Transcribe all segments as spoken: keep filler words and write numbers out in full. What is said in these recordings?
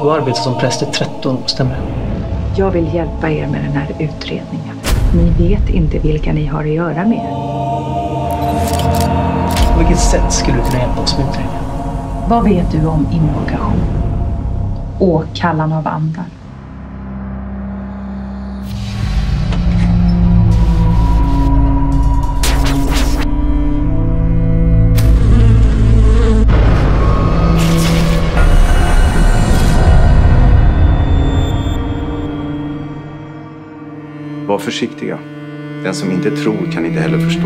Du arbetar som präst i tretton, stämmer det? Jag vill hjälpa er med den här utredningen. Ni vet inte vilka ni har att göra med. På vilket sätt skulle du kunna hjälpa oss med utredningen? Vad vet du om invokation? Åkallan av andar. Var försiktiga. Den som inte tror kan inte heller förstå.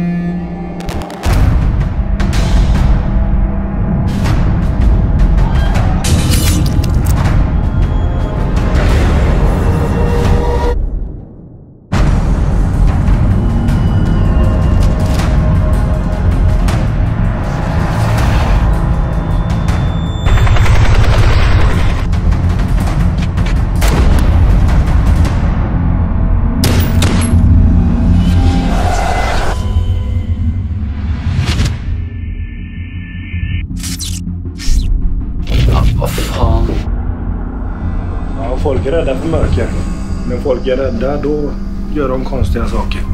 Vad fan? Ja, folk är rädda för mörker. När folk är rädda, då gör de konstiga saker.